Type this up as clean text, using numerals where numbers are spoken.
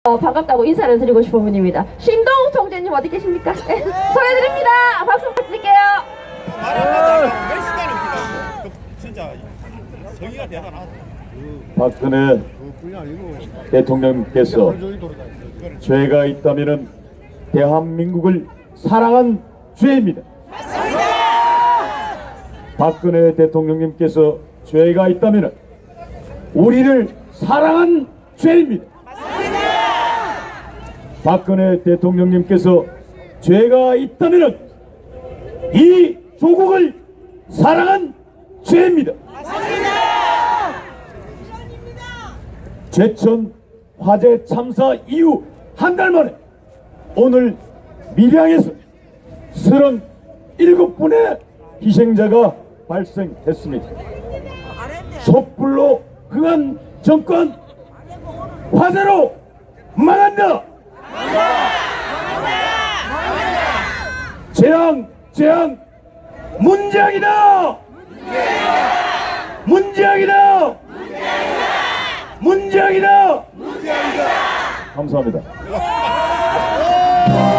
반갑다고 인사를 드리고 싶은 분입니다. 신동욱 총재님 어디 계십니까? 네, 소개드립니다. 박수 부탁드릴게요. 몇 시간입니까? 진짜 정의가 대단하다. 박근혜 대통령께서 죄가 있다면 대한민국을 사랑한 죄입니다. 박근혜 대통령님께서 죄가 있다면 우리를 사랑한 죄입니다. 박근혜 대통령님께서 죄가 있다면 이 조국을 사랑한 죄입니다. 제천 화재 참사 이후 한 달 만에 오늘 밀양에서 37분의 희생자가 발생했습니다. 촛불로 흥한 정권 화재로 망한다. 재앙 문재앙이다. 문재앙이다. 문재앙이다. 감사합니다.